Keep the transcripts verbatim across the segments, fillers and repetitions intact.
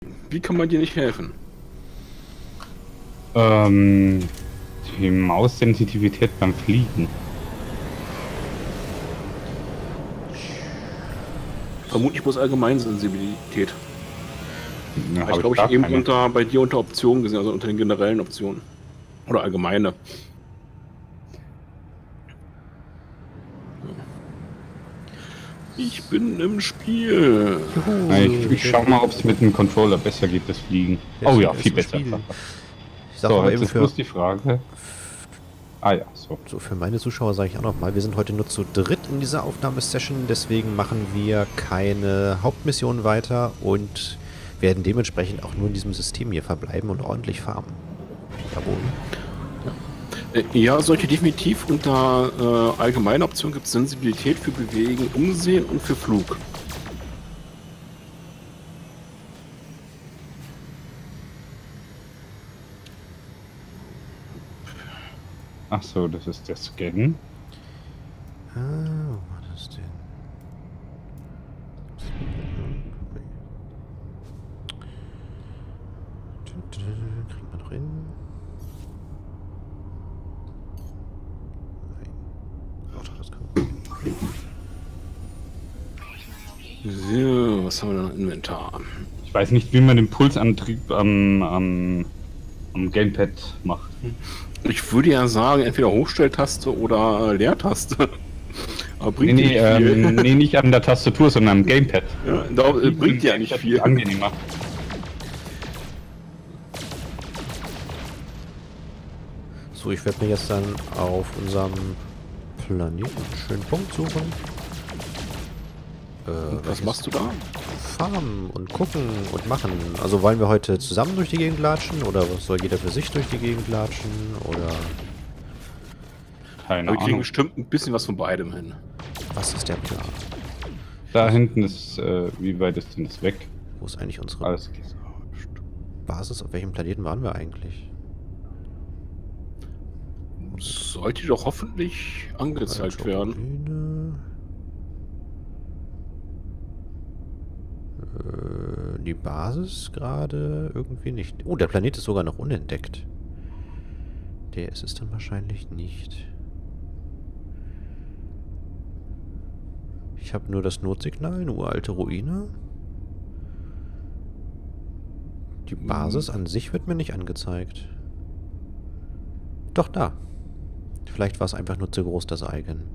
Wie kann man dir nicht helfen? Ähm, die Maussensitivität beim Fliegen. Vermutlich bloß Allgemeinsensibilität. Ja, Ich glaube, ich, ich eben unter, bei dir unter Optionen gesehen, also unter den generellen Optionen. Oder allgemeine. Ich bin im Spiel. Juhu, ich ich schau mal, ob es mit dem Controller besser geht, das Fliegen. Oh ja, viel besser. Ich sag So, aber jetzt eben ist für, bloß die Frage. Ah ja, so. so für meine Zuschauer sage ich auch noch mal, wir sind heute nur zu dritt in dieser Aufnahmesession, deswegen machen wir keine Hauptmission weiter und werden dementsprechend auch nur in diesem System hier verbleiben und ordentlich farmen. Jawohl. Ja, solche definitiv unter äh, allgemeine Optionen gibt es Sensibilität für Bewegen, Umsehen und für Flug. Ach so, das ist der Scan. Ah, wo war das denn? Kriegen wir noch hin? Nein. Ach doch, das kann man. So, was haben wir da im Inventar? Ich weiß nicht, wie man den Pulsantrieb am, am, am Gamepad macht. Ich würde ja sagen, entweder Hochstelltaste oder Leertaste. Aber bringt nee, nee, nicht viel. ähm, nee, nicht an der Tastatur, sondern am Gamepad. Ja, da, äh, bringt ja nicht viel. Angenehmer. So, ich werde mir jetzt dann auf unserem Planeten einen schönen Punkt suchen. Äh, Was machst du da? Farmen und gucken und machen. Also wollen wir heute zusammen durch die Gegend latschen oder soll jeder für sich durch die Gegend latschen oder... Keine Wir kriegen Ahnung. bestimmt ein bisschen was von beidem hin. Was ist der Plan? Da hinten ist, äh, wie weit ist denn das weg? Wo ist eigentlich unsere Alles Basis? Auf welchem Planeten waren wir eigentlich? Sollte doch hoffentlich angezeigt werden. Bühne. Äh, die Basis gerade irgendwie nicht. Oh, der Planet ist sogar noch unentdeckt. Der ist es dann wahrscheinlich nicht. Ich habe nur das Notsignal, eine uralte Ruine. Die Basis an sich wird mir nicht angezeigt. Doch, da. Vielleicht war es einfach nur zu groß, das Icon.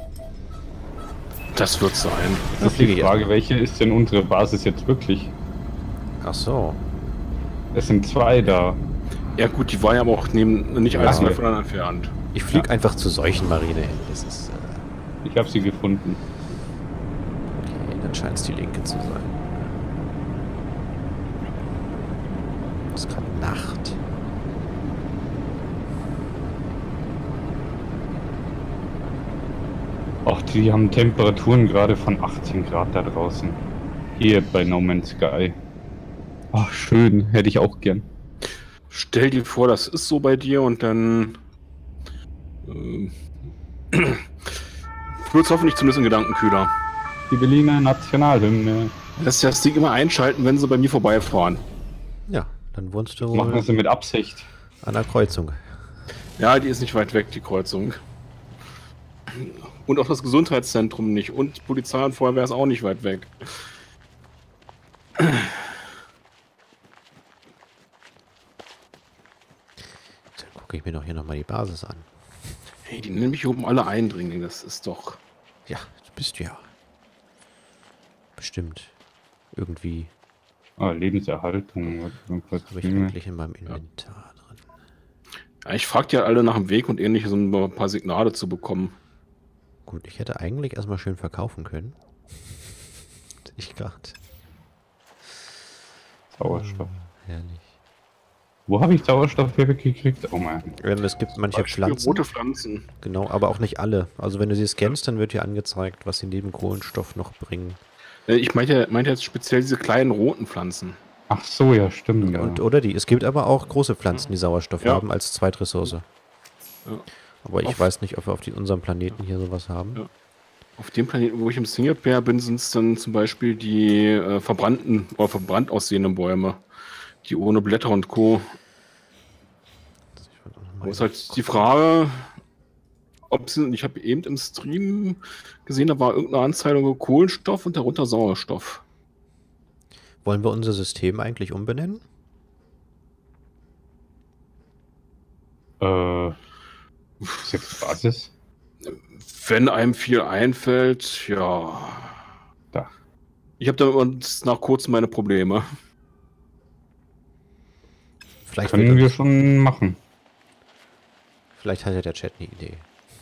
Das wird sein. Das ist die Frage, welche ist denn unsere Basis jetzt wirklich? Ach so. Es sind zwei da. Ja gut, die war ja aber auch neben, nicht allzu Ja. weit voneinander entfernt. Ich fliege Ja. einfach zu solchen Marine hin. Das ist... Äh, Ich habe sie gefunden. okay, dann scheint es die linke zu sein. Es ist gerade Nacht. Ach, die haben Temperaturen gerade von achtzehn Grad da draußen. Hier bei No Man's Sky. Ach, schön. Hätte ich auch gern. Stell dir vor, das ist so bei dir und dann ähm, wird es hoffentlich zumindest ein Gedankenkühler. Die Berliner Nationalhymne. Lässt sich das Ding immer einschalten, wenn sie bei mir vorbeifahren. Ja, dann wohnst du Das machen wohl sie mit Absicht. an der Kreuzung. Ja, die ist nicht weit weg, die Kreuzung. Und auch das Gesundheitszentrum nicht. Und Polizei und Feuerwehr ist auch nicht weit weg. Dann gucke ich mir doch hier nochmal die Basis an. Hey, die nehmen mich hier oben alle Eindringlinge. Das ist doch... Ja, das bist du ja. Bestimmt. Irgendwie Ah, Lebenserhaltung. habe ich eigentlich in meinem Inventar drin. Ja, ich frag ja alle nach dem Weg und ähnliches, um ein paar Signale zu bekommen. Gut, ich hätte eigentlich erstmal schön verkaufen können. Ich gerade. Sauerstoff. Herrlich. Wo habe ich Sauerstoff hier weggekriegt? Oh man. Ähm, es gibt manche Beispiel Pflanzen. rote Pflanzen. Genau, aber auch nicht alle. Also wenn du sie scannst, dann wird dir angezeigt, was sie neben Kohlenstoff noch bringen. Äh, Ich meinte, meinte jetzt speziell diese kleinen roten Pflanzen. Ach so, ja, stimmt. Ja. Und, oder die. Es gibt aber auch große Pflanzen, die Sauerstoff Ja. haben als Zweitressource. Ja. Aber ich Auf- weiß nicht, ob wir auf die, unserem Planeten hier sowas haben. Ja. Auf dem Planeten, wo ich im Singleplayer bin, sind es dann zum Beispiel die äh, verbrannten oder verbrannt aussehenden Bäume, die ohne Blätter und Co. Da ist halt die Frage, ob sie, ich habe eben im Stream gesehen, da war irgendeine Anzeige Kohlenstoff und darunter Sauerstoff. Wollen wir unser System eigentlich umbenennen? Äh, sechs Basis? Wenn einem viel einfällt, ja. Da. Ich habe damit nach kurzem meine Probleme. Vielleicht Können wird wir uns- schon machen. Vielleicht hat ja der Chat eine Idee.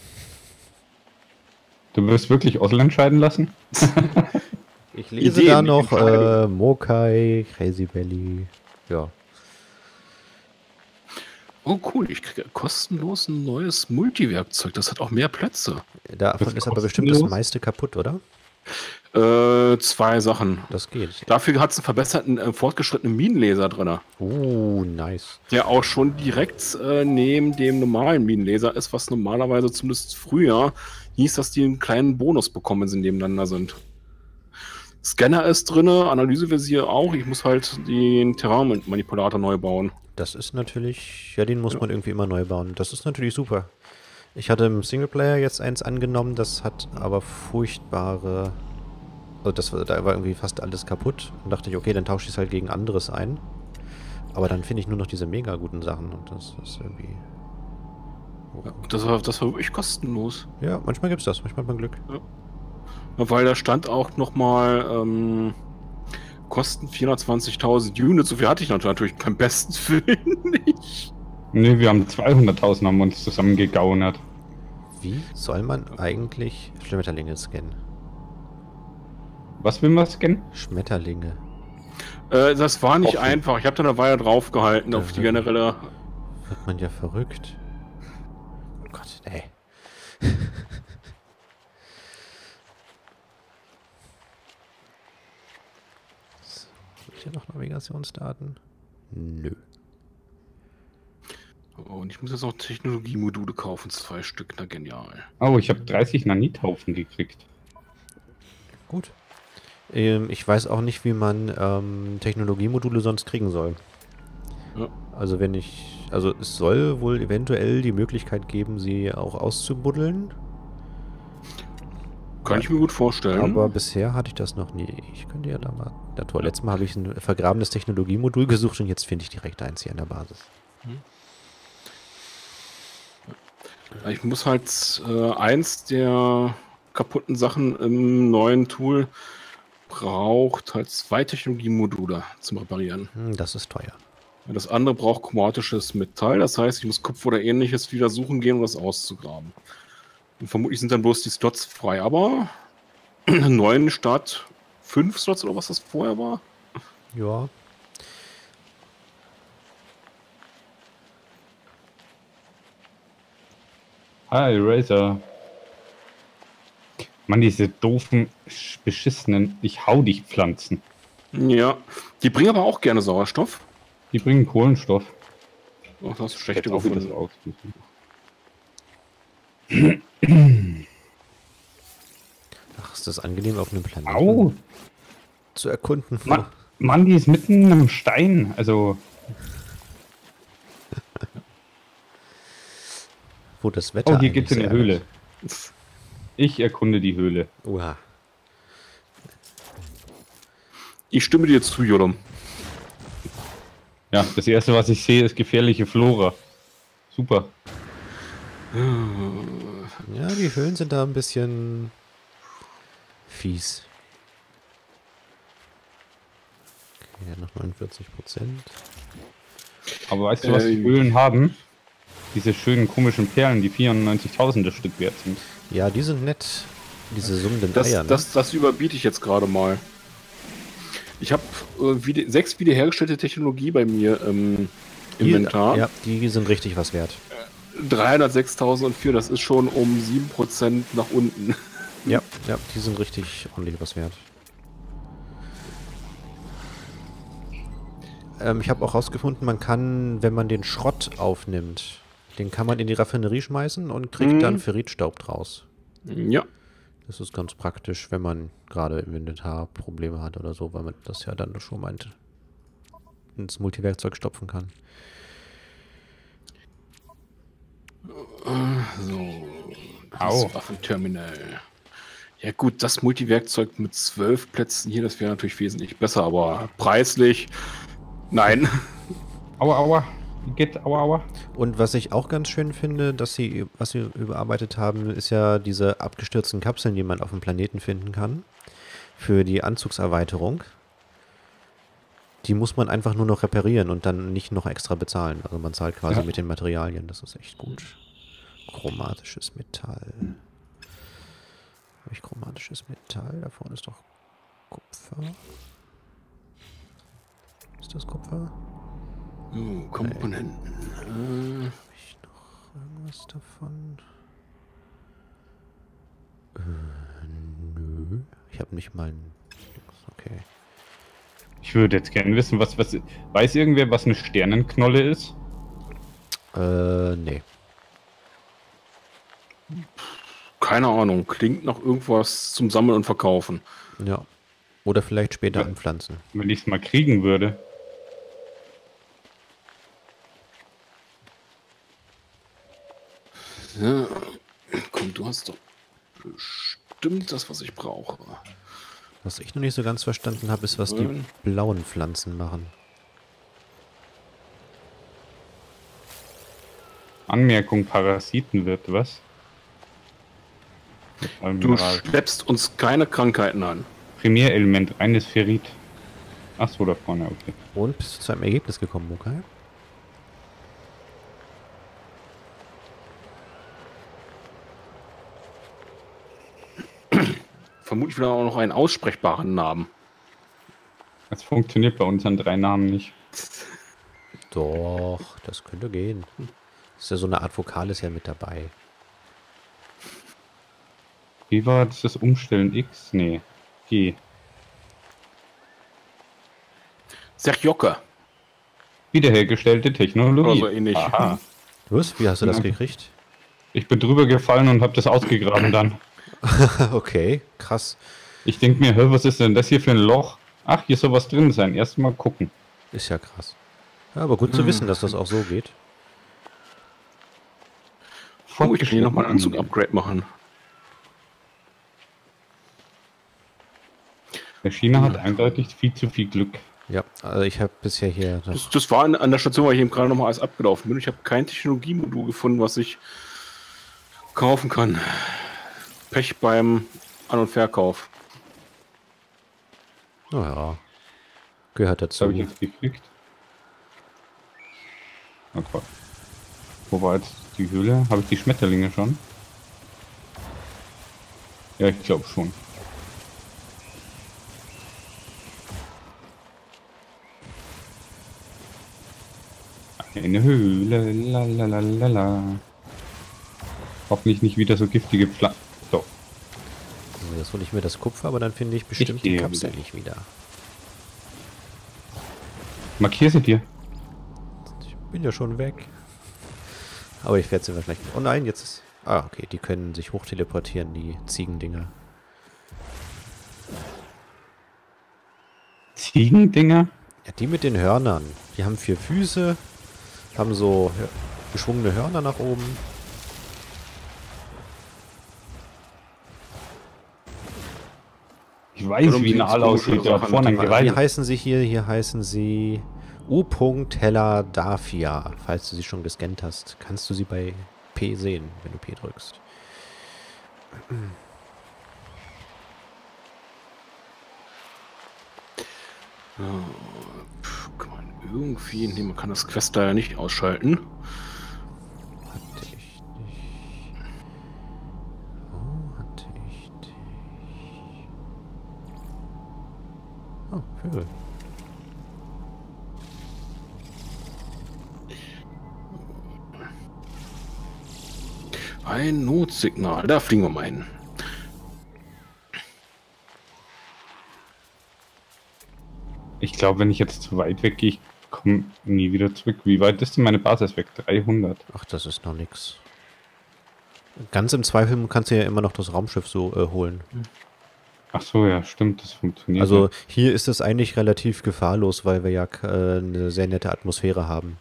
Du wirst wirklich Osl entscheiden lassen? Ich lese Ideen, da nicht noch äh, Entscheidungen. Mokai, Crazy Belly. Ja. Oh cool, ich kriege kostenlos ein neues Multiwerkzeug. Das hat auch mehr Plätze. Davon Das ist aber bestimmt das kostenlos? meiste kaputt, oder? Äh, zwei Sachen. Das geht. Dafür hat es einen verbesserten, äh, fortgeschrittenen Minenlaser drin, Uh, nice. der auch schon direkt äh, neben dem normalen Minenlaser ist, was normalerweise zumindest früher hieß, dass die einen kleinen Bonus bekommen, wenn sie nebeneinander sind. Scanner ist drin, Analysevisier auch. Ich muss halt den Terrain-Manipulator neu bauen. Das ist natürlich, ja, den muss Ja. man irgendwie immer neu bauen. Das ist natürlich super. Ich hatte im Singleplayer jetzt eins angenommen, das hat aber furchtbare, also das, war- da war irgendwie fast alles kaputt. Und dachte ich, okay, dann tausche ich es halt gegen anderes ein. Aber dann finde ich nur noch diese mega guten Sachen und das ist irgendwie... Ja, das, war, das war wirklich kostenlos. Ja, manchmal gibt's das, manchmal hat man Glück. Weil da stand auch nochmal, ähm, kosten vierhundertzwanzigtausend Units. So viel hatte ich natürlich beim besten Willen nicht. Ne, wir haben zweihunderttausend haben uns zusammen gegaunert. Wie soll man eigentlich Schmetterlinge scannen? Was will man scannen? Schmetterlinge. Äh, das war nicht Offen. einfach. Ich habe da eine Weile drauf gehalten auf die Mhm. generelle. Wird man ja verrückt. Oh Gott, ey. So, habe ich hier noch Navigationsdaten? Nö. Oh, und ich muss jetzt noch Technologiemodule kaufen, zwei Stück. Na genial. Oh, ich habe dreißig Nanithaufen gekriegt. Gut. Ähm, ich weiß auch nicht, wie man ähm, Technologiemodule sonst kriegen soll. Ja. Also wenn ich... Also es soll wohl eventuell die Möglichkeit geben, sie auch auszubuddeln. Kann Ja. ich mir gut vorstellen. Aber bisher hatte ich das noch nie. Ich könnte ja da mal... Na toll, letztes Mal habe ich ein vergrabenes Technologiemodul gesucht und jetzt finde ich direkt eins hier an der Basis. Ich muss halt äh, eins der kaputten Sachen im neuen Tool braucht halt zwei Technologiemodule zum Reparieren. Hm, das ist teuer. Das andere braucht chromatisches Metall, das heißt, ich muss Kupfer oder ähnliches wieder suchen gehen, um das auszugraben. Und vermutlich sind dann bloß die Slots frei, aber neun statt fünf Slots oder was das vorher war. Ja. Hi, Razer. Mann, diese doofen, sch- beschissenen, ich hau dich Pflanzen. Ja, die bringen aber auch gerne Sauerstoff. Die bringen Kohlenstoff. Ach, das ist schlecht Jetzt auch wieder gefunden. so aussuchen. Ach, ist das angenehm, auf einem Planeten Au! zu erkunden. wo- Mann, Mann, die ist mitten im Stein. Also, Wo das Wetter oh, hier eigentlich geht's in so eine Höhle. ärgert. Ich erkunde die Höhle. Oha. Ich stimme dir zu, Jodom. Ja, das erste, was ich sehe, ist gefährliche Flora. Super. Ja, die Höhlen sind da ein bisschen fies. Okay, noch neunundvierzig Prozent. Aber weißt du, was die Ähm. Höhlen haben? Diese schönen komischen Perlen, die vierundneunzigtausend das Stück wert sind. Ja, die sind nett. Diese summenden Das, Eier, ne? das, das überbiete ich jetzt gerade mal. Ich habe äh, wieder, sechs wiederhergestellte Technologie bei mir im Die- Inventar. Ja, die sind richtig was wert. dreihundertsechstausendvier, das ist schon um sieben Prozent nach unten. Ja, ja, die sind richtig ordentlich was wert. Ähm, ich habe auch rausgefunden, man kann, wenn man den Schrott aufnimmt, den kann man in die Raffinerie schmeißen und kriegt Mhm. dann Ferritstaub draus. Ja. Das ist ganz praktisch, wenn man gerade im Inventar Probleme hat oder so, weil man das ja dann schon meint, ins Multiwerkzeug stopfen kann. So, Au. das Waffenterminal. Ja gut, das Multiwerkzeug mit zwölf Plätzen hier, das wäre natürlich wesentlich besser, aber preislich, nein. Aua, aua. Geht, aua, aua. Und was ich auch ganz schön finde, dass sie, was sie überarbeitet haben, ist ja diese abgestürzten Kapseln, die man auf dem Planeten finden kann, für die Anzugserweiterung. Die muss man einfach nur noch reparieren und dann nicht noch extra bezahlen. Also man zahlt quasi Ja. mit den Materialien, das ist echt gut. Chromatisches Metall. Habe ich chromatisches Metall? Da vorne ist doch Kupfer. Ist das Kupfer? Oh, Komponenten. Äh, Habe ich noch irgendwas davon? Äh, nö. Ich habe nicht mal ein... Okay. Ich würde jetzt gerne wissen, was, was... Weiß irgendwer, was eine Sternenknolle ist? Äh, nee. keine Ahnung, klingt nach irgendwas zum Sammeln und Verkaufen. Ja. Oder vielleicht später Ja. anpflanzen. Wenn ich es mal kriegen würde. Ja. Komm, du hast doch bestimmt das, was ich brauche. Was ich noch nicht so ganz verstanden habe, ist, was die Hm. blauen Pflanzen machen. Anmerkung, Parasiten wird was? Du Mineral. schleppst uns keine Krankheiten an. Primärelement, reines Ferrit. Ach so, da vorne, okay. Und bist du zu einem Ergebnis gekommen, okay? Vermutlich wieder auch noch einen aussprechbaren Namen. Das funktioniert bei unseren drei Namen nicht. Doch, das könnte gehen. Ist ja so eine Art Vokal ist ja mit dabei. Wie war das, das Umstellen X? Nee. G. Serjocke. Wiederhergestellte Technologie. Oder so ähnlich. Aha. Was? Wie hast du das Ja. gekriegt? Ich bin drüber gefallen und habe das ausgegraben dann. Okay, krass. Ich denke mir, hör, was ist denn das hier für ein Loch? Ach, hier soll was drin sein. Erstmal gucken. Ist ja krass. Ja, aber gut zu wissen, dass das auch so geht. Oh, ich kann hier nochmal einen Anzug-Upgrade machen. Der China hat eindeutig viel zu viel Glück. Ja, also ich habe bisher hier... Das, Das, das war an, an der Station, wo ich eben gerade nochmal alles abgelaufen bin. Ich habe kein Technologiemodul gefunden, was ich kaufen kann. Pech beim An- und Verkauf. naja, gehört Das dazu. habe ich jetzt gekriegt. Oh Gott. Wo war jetzt die Höhle? Habe ich die Schmetterlinge schon? Ja, ich glaube schon. Eine Höhle, la la la la la. Hoffentlich nicht wieder so giftige Pflanzen. Doch. Also jetzt hole ich mir das Kupfer, aber dann finde ich bestimmt die gehe Kapsel wieder. nicht wieder. Markier sie dir. Ich bin ja schon weg. Aber ich werde sie wahrscheinlich... Oh nein, jetzt ist... Ah, okay, die können sich hochteleportieren, die Ziegendinger. Ziegendinger? Ja, die mit den Hörnern. Die haben vier Füße, haben so hö- geschwungene Hörner nach oben. Ich weiß, Warum wie ein sieht's Aal komisch aussieht. aus? Da vorne ein Wie Geweih. heißen sie hier? Hier heißen sie U. Helladafia. Falls du sie schon gescannt hast, kannst du sie bei P sehen, wenn du P drückst. Puh, kann man irgendwie... Nee, man kann das Quest leider nicht ausschalten. Hatte ich nicht. Wo hatte ich dich? Oh, Vögel. Ein Notsignal. Da fliegen wir mal hin. Ich glaube, wenn ich jetzt zu weit weg gehe, ich komme nie wieder zurück. Wie weit ist denn meine Basis weg? dreihundert. Ach, das ist noch nix. Ganz im Zweifel kannst du ja immer noch das Raumschiff so äh, holen. Ach so, ja, stimmt, das funktioniert. Also ja. hier ist es eigentlich relativ gefahrlos, weil wir ja äh, eine sehr nette Atmosphäre haben.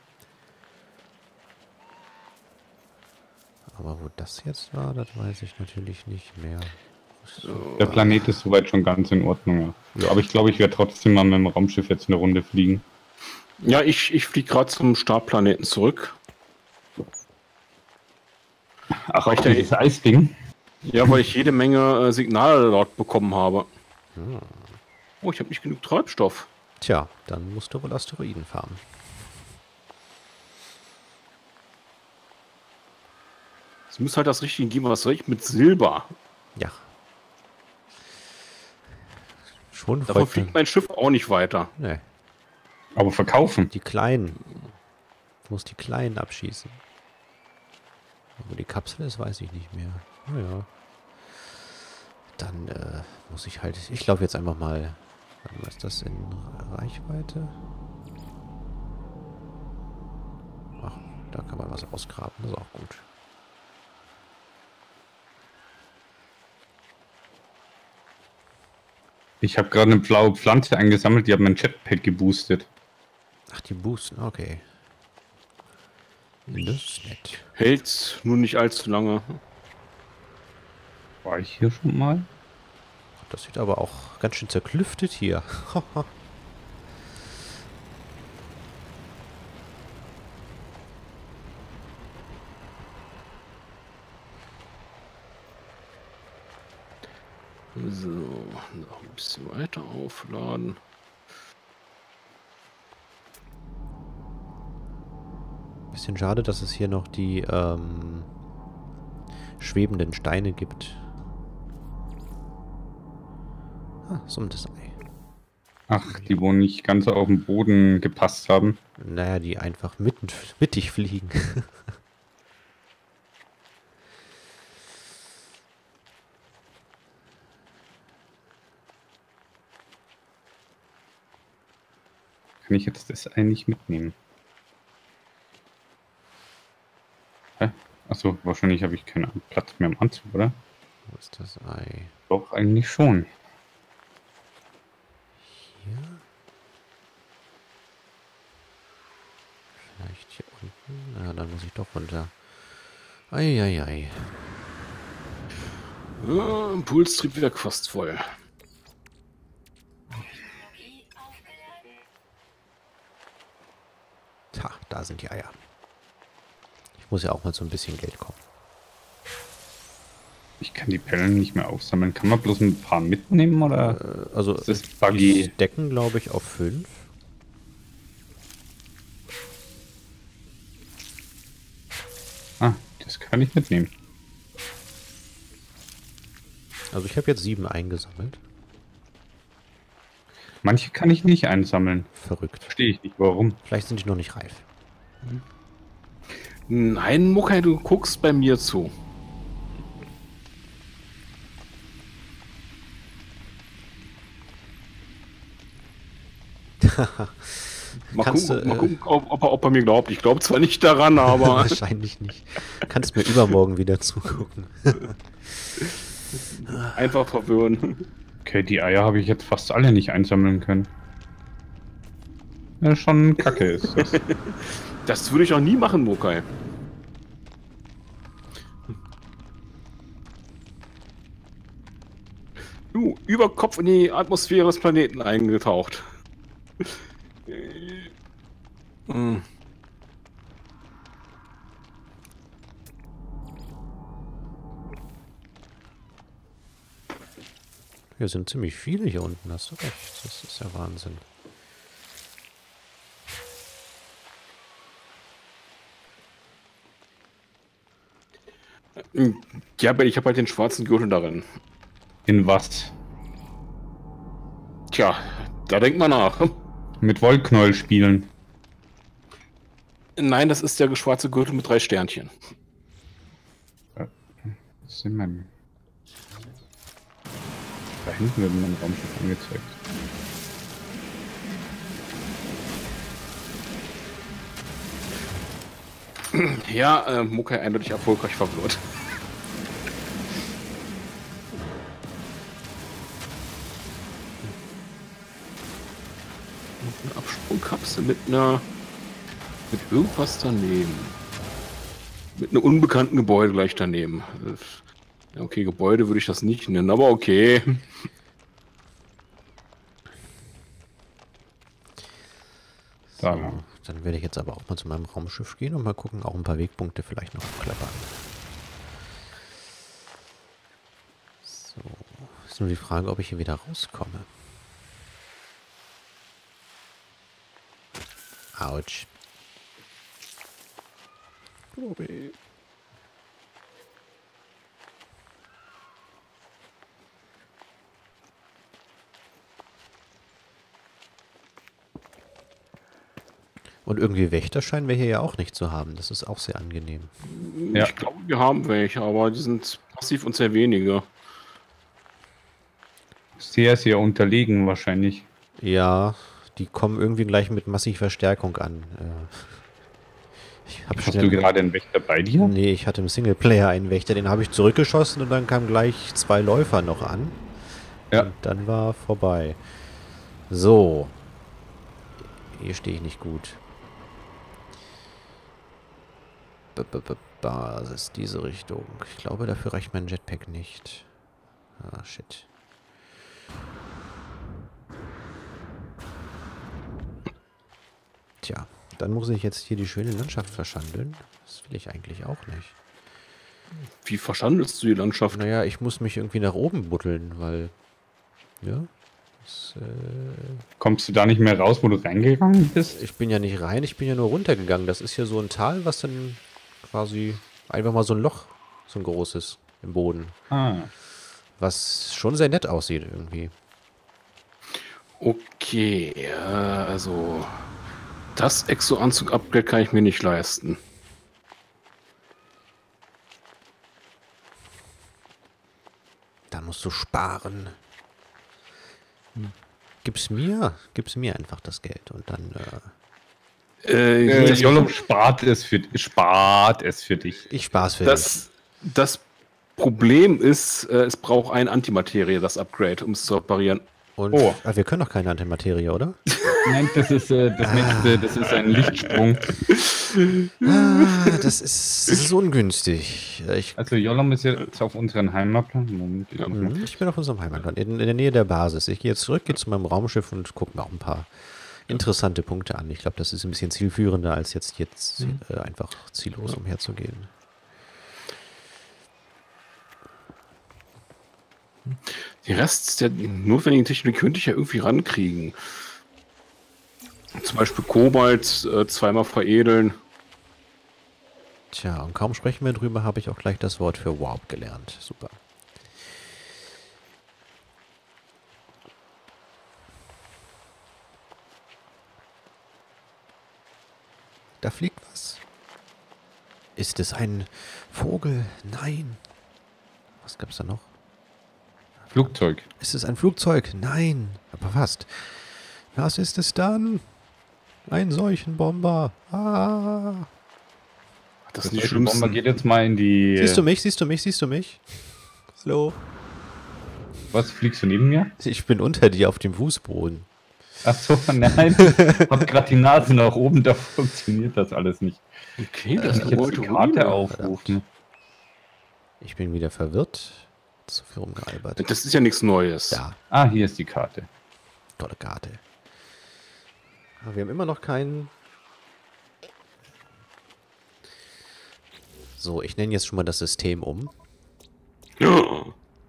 Aber wo das jetzt war, das weiß ich natürlich nicht mehr. So. Der Planet ist soweit schon ganz in Ordnung, ja. ja aber ich glaube, ich werde trotzdem mal mit dem Raumschiff jetzt eine Runde fliegen. Ja, ich, ich fliege gerade zum Startplaneten zurück. Ach, Weil ich auch da- dieses Eisding? Ja, weil ich jede Menge äh, Signale dort bekommen habe. Hm. Oh, ich habe nicht genug Treibstoff. Tja, dann musst du wohl Asteroiden farmen. Es muss halt das Richtige geben, was soll ich mit Silber? Ja. Schon Davon freut fliegt mich. mein Schiff auch nicht weiter. Nee, Aber verkaufen. die Kleinen. Du musst die Kleinen abschießen. Wo die Kapsel ist, weiß ich nicht mehr. Naja. Dann äh, muss ich halt... Ich laufe jetzt einfach mal... Warte mal, ist das in Reichweite? Ach, da kann man was ausgraben. Das ist auch gut. Ich habe gerade eine blaue Pflanze eingesammelt, die hat mein Jetpack geboostet. Ach, die boosten. Okay. Das ist nett. Hält nur nicht allzu lange. War ich hier schon mal? Das sieht aber auch ganz schön zerklüftet hier. So, noch ein bisschen weiter aufladen. Bisschen schade, dass es hier noch die ähm, schwebenden Steine gibt. Ah, so das Ei. Ach, die wo nicht ganz auf den Boden gepasst haben. Naja, die einfach mitten, mittig fliegen. Kann ich jetzt das Ei nicht mitnehmen? Hä? Achso, wahrscheinlich habe ich keinen Platz mehr im Anzug, oder? Wo ist das Ei? Doch, eigentlich schon. Hier? Vielleicht hier unten? Ja, dann muss ich doch runter. Eieiei. Ja, Impulstriebwerk fast voll. Tja, da sind die Eier. Ich muss ja auch mal so ein bisschen Geld kommen. Ich kann die Perlen nicht mehr aufsammeln. Kann man bloß ein paar mitnehmen, oder? Äh, also, Das ist buggy. die decken, glaube ich, auf fünf. Ah, das kann ich mitnehmen. Also ich habe jetzt sieben eingesammelt. Manche kann ich nicht einsammeln. Verrückt. Verstehe ich nicht, warum. Vielleicht sind die noch nicht reif. Nein, Muckai, du guckst bei mir zu. Mal Kannst gucken, du, mal äh, gucken ob, ob, er, ob er mir glaubt. Ich glaube zwar nicht daran, aber Wahrscheinlich nicht. Kannst mir übermorgen wieder zugucken. einfach verwirren. Okay, die Eier habe ich jetzt fast alle nicht einsammeln können. Ja, schon kacke ist das. Das würde ich auch nie machen, Muckai. Du, über Kopf in die Atmosphäre des Planeten eingetaucht. Hm. Hier sind ziemlich viele hier unten, hast du recht. Das ist ja Wahnsinn. Ja, aber ich habe halt den schwarzen Gürtel darin. In was? Tja, da denkt man nach. Mit Wollknäuel spielen. Nein, das ist der schwarze Gürtel mit drei Sternchen. Was sind mein... Da hinten wird mein Raumschiff angezeigt. Ja, äh, Muckai eindeutig erfolgreich verwirrt. mit einer... mit irgendwas daneben. Mit einem unbekannten Gebäude gleich daneben. Ja, okay, Gebäude würde ich das nicht nennen, aber okay. So, dann werde ich jetzt aber auch mal zu meinem Raumschiff gehen und mal gucken, auch ein paar Wegpunkte vielleicht noch abklappern. So, ist nur die Frage, ob ich hier wieder rauskomme. Autsch. Tobi. Und irgendwie Wächter scheinen wir hier ja auch nicht zu haben. Das ist auch sehr angenehm. Ja. Ich glaube, wir haben welche, aber die sind passiv und sehr wenige. Sehr, sehr unterlegen wahrscheinlich. Ja, die kommen irgendwie gleich mit massiver Verstärkung an. Äh, ich hab Hast schnell- du gerade einen Wächter bei dir? Nee, ich hatte im Singleplayer einen Wächter, den habe ich zurückgeschossen und dann kamen gleich zwei Läufer noch an. Ja. Und dann war vorbei. So. Hier stehe ich nicht gut. B -b -b Basis, diese Richtung. Ich glaube, dafür reicht mein Jetpack nicht. Ah, shit. Tja, dann muss ich jetzt hier die schöne Landschaft verschandeln. Das will ich eigentlich auch nicht. Wie verschandelst du die Landschaft? Naja, ich muss mich irgendwie nach oben buddeln, weil... Ja, das, äh, Kommst du da nicht mehr raus, wo du reingegangen bist? ich bin ja nicht rein, ich bin ja nur runtergegangen. Das ist hier so ein Tal, was dann quasi einfach mal so ein Loch, so ein großes im Boden. Ah. Was schon sehr nett aussieht irgendwie. Okay, äh, also das Exo-Anzug-Upgrade kann ich mir nicht leisten. Da musst du sparen. Gib's mir, gib's mir einfach das Geld und dann... Äh, Äh, Äh, das, Jolom spart es für spart es für dich. ich spar's für dich. das, das Problem ist, äh, es braucht ein Antimaterie, das Upgrade, um es zu reparieren. Und Oh. ah, wir können doch keine Antimaterie, oder? Nein, das ist äh, das nächste, das ist ein Lichtsprung. Ah, das ist, das ist ungünstig. Ich, Also Jolom ist jetzt auf unseren Heimatplan. Moment, ich muss mal- Mhm, ich bin auf unserem Heimatland, in, in der Nähe der Basis. Ich gehe jetzt zurück, gehe zu meinem Raumschiff und gucke mir auch ein paar interessante Punkte an. Ich glaube, das ist ein bisschen zielführender, als jetzt, jetzt äh, einfach ziellos umherzugehen. Die Rest der notwendigen Technologie könnte ich ja irgendwie rankriegen. Zum Beispiel Kobalt äh, zweimal veredeln. Tja, und kaum sprechen wir drüber, habe ich auch gleich das Wort für Warp gelernt. Super. Da fliegt was. Ist es ein Vogel? Nein. Was gab's da noch? Flugzeug. Ist es ein Flugzeug? Nein. Aber fast. Was ist es dann? Ein Seuchenbomber. Ah. Das Das sind die heißt, die Bomber schlimmsten. geht jetzt mal in die. Siehst du mich? Siehst du mich? Siehst du mich? Hallo? Was, fliegst du neben mir? Ich bin unter dir auf dem Fußboden. Ach so, nein. Hab grad die Nase nach oben, da funktioniert das alles nicht. Okay, Kann das ich ist jetzt eine die Ruine. Karte aufrufen? Ich bin wieder verwirrt. Zu viel rumgealbert. Das ist ja nichts Neues. Da, Ah, hier ist die Karte. tolle Karte. Aber wir haben immer noch keinen... So, ich nenne jetzt schon mal das System um. Ja.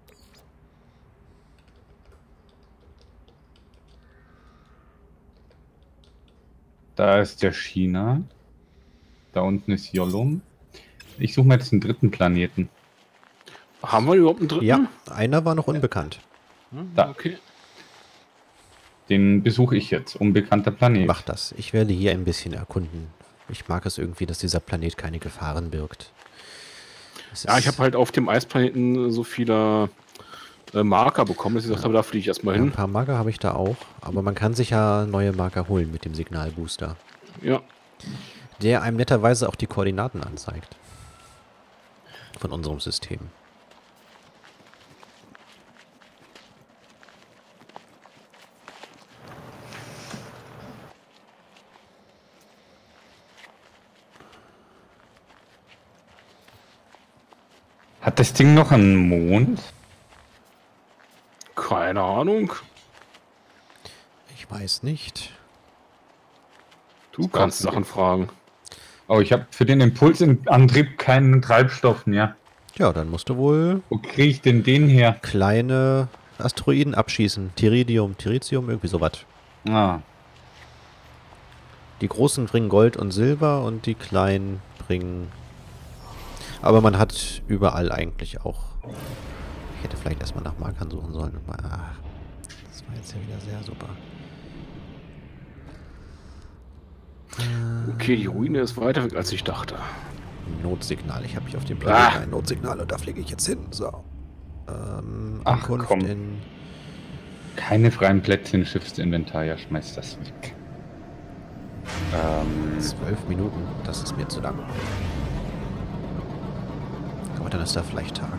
Da ist der China. Da unten ist Jolum. Ich suche mal jetzt einen dritten Planeten. Haben wir überhaupt einen dritten? Ja, einer war noch unbekannt. Da. Okay. Den besuche ich jetzt. Unbekannter Planet. Mach das. Ich werde hier ein bisschen erkunden. Ich mag es irgendwie, dass dieser Planet keine Gefahren birgt. Es Ja, ich ist- habe halt auf dem Eisplaneten so viele äh, Marker bekommen, dass ich gesagt habe, da fliege ich erstmal Ja, ein hin. paar Marker habe ich da auch, aber man kann sich ja neue Marker holen mit dem Signalbooster, Ja. der einem netterweise auch die Koordinaten anzeigt. Von unserem System. Hat das Ding noch einen Mond? Keine Ahnung. Ich weiß nicht. Du kannst Sachen fragen. Oh, ich habe für den Impulsantrieb keinen Treibstoff mehr. Ja, dann musst du wohl Wo kriege ich denn den her? kleine Asteroiden abschießen. Tiridium, Tritium, irgendwie sowas. Ah, Die großen bringen Gold und Silber und die kleinen bringen... Aber man hat überall eigentlich auch... Ich hätte vielleicht erstmal nach Markern suchen sollen. Ach, das war jetzt ja wieder sehr super. Okay, die Ruine ist weiter weg, als ich dachte. Notsignal. Ich habe mich auf dem Ah. Planeten ein Notsignal und da fliege ich jetzt hin. So. Ähm, Ach, Ankunft komm. in... keine freien Plätze im Schiffsinventar. Ja, schmeiß das weg. Ähm, Zwölf Minuten. Das ist mir zu lang. Aber dann ist da vielleicht Tag.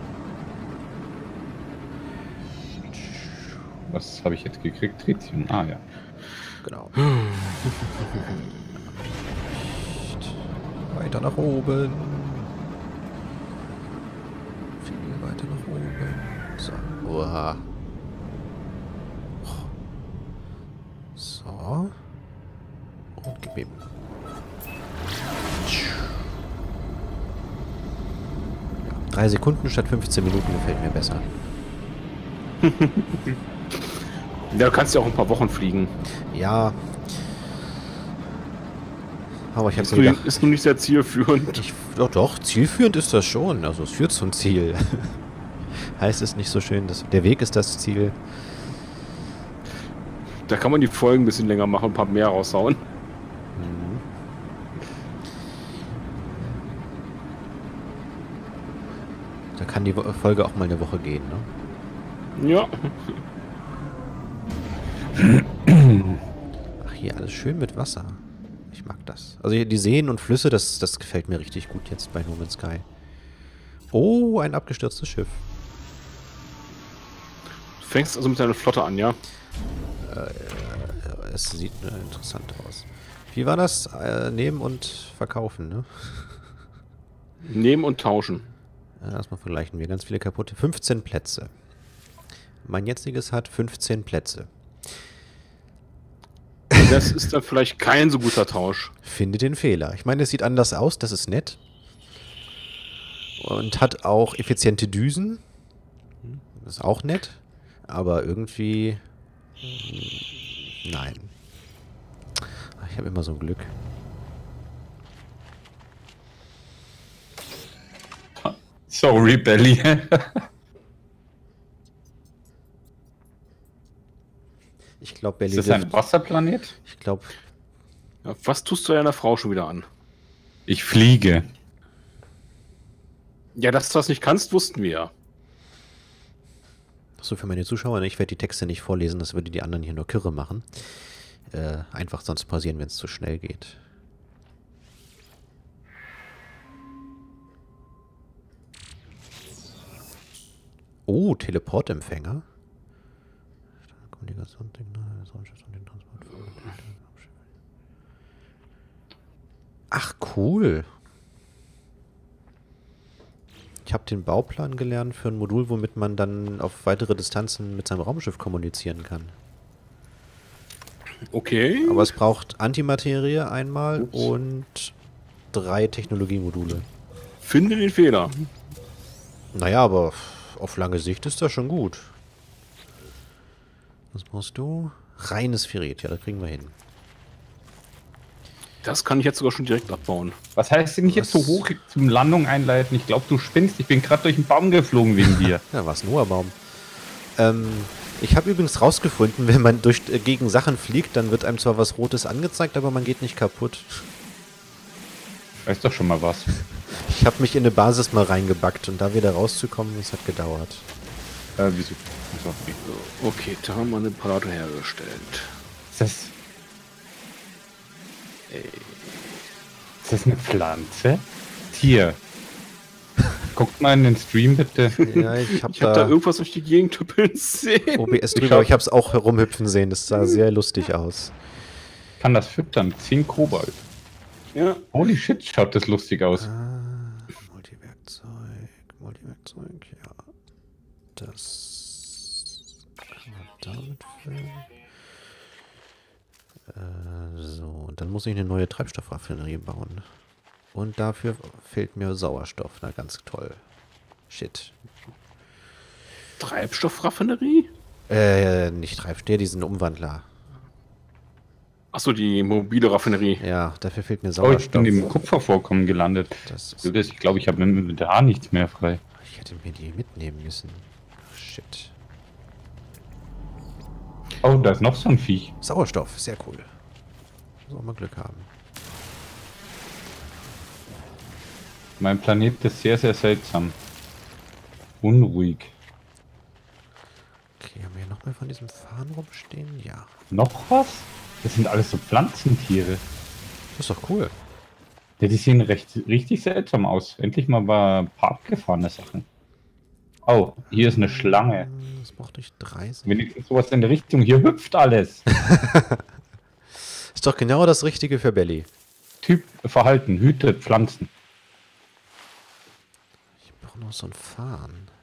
was habe ich jetzt gekriegt? Tritium. Ah, ja. Genau. Weiter nach oben. Viel weiter nach oben. So. Uah. So. Und gib ihm. Drei Sekunden statt fünfzehn Minuten gefällt mir besser. Ja, du kannst ja auch ein paar Wochen fliegen. Ja. Aber ich habe Ist, mir nur- gedacht, ist nur nicht sehr zielführend. ich, doch, doch, zielführend ist das schon. Also es führt zum Ziel. Heißt es nicht so schön, dass der Weg ist das Ziel. Da kann man die Folgen ein bisschen länger machen, ein paar mehr raushauen. Mhm. Da kann die Wo- Folge auch mal eine Woche gehen, ne? Ja. Ach, hier alles schön mit Wasser. Ich mag das. Also hier die Seen und Flüsse, das, das gefällt mir richtig gut jetzt bei No Man's Sky. Oh, ein abgestürztes Schiff. Du fängst also mit deiner Flotte an, ja? Es sieht äh, interessant aus. Wie war das? Äh, nehmen und verkaufen, ne? Nehmen und tauschen. Äh, Erstmal vergleichen wir. Ganz viele kaputte. fünfzehn Plätze. Mein jetziges hat fünfzehn Plätze. Das ist dann vielleicht kein so guter Tausch. Finde den Fehler. Ich meine, es sieht anders aus, das ist nett. Und hat auch effiziente Düsen. Das ist auch nett. Aber irgendwie... hm, Nein. Ich habe immer so ein Glück. Sorry, Belly. Ich glaube, Belly Ist das ein wirft- Wasserplanet? Ich glaube, Ja, was tust du deiner Frau schon wieder an? Ich fliege. Ja, dass du das nicht kannst, wussten wir ja. so für meine Zuschauer, ne? Ich werde die Texte nicht vorlesen, das würde die anderen hier nur kirre machen. Äh, einfach sonst pausieren, wenn es zu schnell geht. Oh, Teleportempfänger. Kommunikationssignal, Soundschutz und den Transport. Ach, cool. Ich habe den Bauplan gelernt für ein Modul, womit man dann auf weitere Distanzen mit seinem Raumschiff kommunizieren kann. Okay. Aber es braucht Antimaterie einmal Ups. und drei Technologiemodule. Finde den Fehler. Naja, aber auf lange Sicht ist das schon gut. Was brauchst du? Reines Ferrit, ja, das kriegen wir hin. Das kann ich jetzt sogar schon direkt abbauen. Was heißt denn jetzt Was? so hoch zum Landung einleiten? Ich glaube, du spinnst. Ich bin gerade durch den Baum geflogen wegen dir. Ja, war es Noah-Baum. Ähm, ich habe übrigens rausgefunden, wenn man durch, äh, gegen Sachen fliegt, dann wird einem zwar was Rotes angezeigt, aber man geht nicht kaputt. Weiß doch schon mal was. Ich habe mich in eine Basis mal reingebackt und da wieder rauszukommen, das hat gedauert. Äh, wieso? wieso? Okay, da haben wir einen Manipulator hergestellt. Ist das, ist das eine Pflanze? Tier. Guckt mal in den Stream bitte. Ja, ich habe Ich habe da, da irgendwas durch die Gegend tüppeln sehen. O B S Ich drüber, hab- aber ich habe es auch herumhüpfen sehen. Das sah sehr lustig aus. Kann das füttern? zehn Kobalt. Ja. Holy shit, schaut das lustig aus. Ah, Multiwerkzeug, Fahrzeug, ja. Das kann man damit füllen. Äh, so, und dann muss ich eine neue Treibstoffraffinerie bauen. Und dafür fehlt mir Sauerstoff. Na, ganz toll. Shit. Treibstoffraffinerie? Äh, nicht Treibstoff, diesen Umwandler. Achso, die mobile Raffinerie. Ja, dafür fehlt mir Oh, Sauerstoff. ich bin im Kupfervorkommen gelandet. Das ist, Ich glaube, ich habe da nichts mehr frei. ich hätte mir die mitnehmen müssen. Shit. Oh, da ist noch so ein Viech. Sauerstoff, sehr cool. Muss auch mal Glück haben. Mein Planet ist sehr, sehr seltsam. Unruhig. Okay, haben wir hier noch mehr von diesem Farn rumstehen? Ja. Noch was? Das sind alles so Pflanzentiere. Das ist doch cool. Ja, die sehen recht, richtig seltsam aus. Endlich mal bei Park gefahrene Sachen. Oh, hier ist eine Schlange. Das brauchte ich dreißig. Wenigstens sowas in der Richtung. Hier hüpft alles. Ist doch genau das Richtige für Belly. Typ Verhalten, hütet Pflanzen. Ich brauche noch so ein Farn.